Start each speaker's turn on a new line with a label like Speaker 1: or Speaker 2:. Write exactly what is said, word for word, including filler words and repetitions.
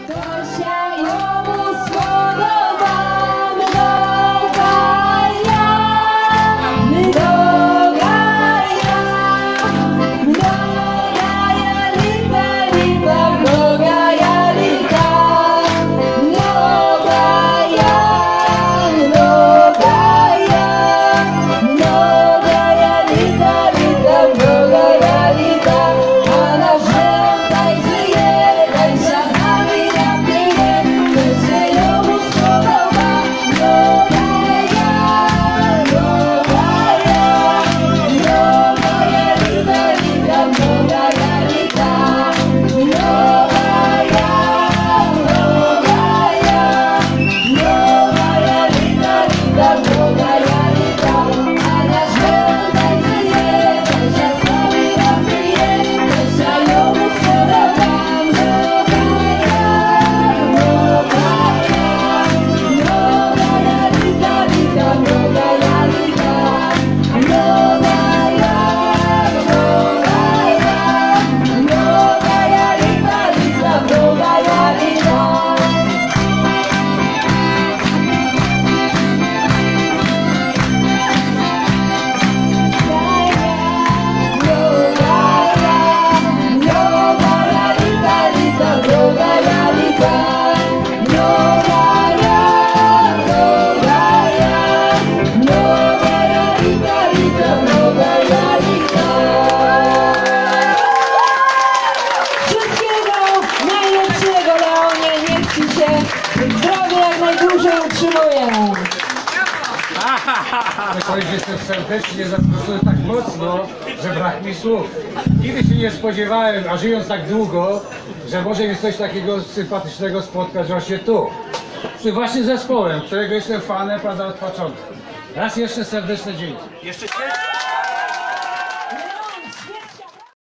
Speaker 1: Zdrowie jak najdłużej utrzymuję.
Speaker 2: Myślałem, że jestem serdecznie zaskoczony tak mocno, że brak mi słów. Nigdy się nie spodziewałem, a żyjąc tak długo, że może mi coś takiego sympatycznego spotkać właśnie tu. Z tym właśnie zespołem, którego jestem fanem, prawda, od początku. Raz jeszcze serdeczne dzięki.
Speaker 3: Jeszcze się?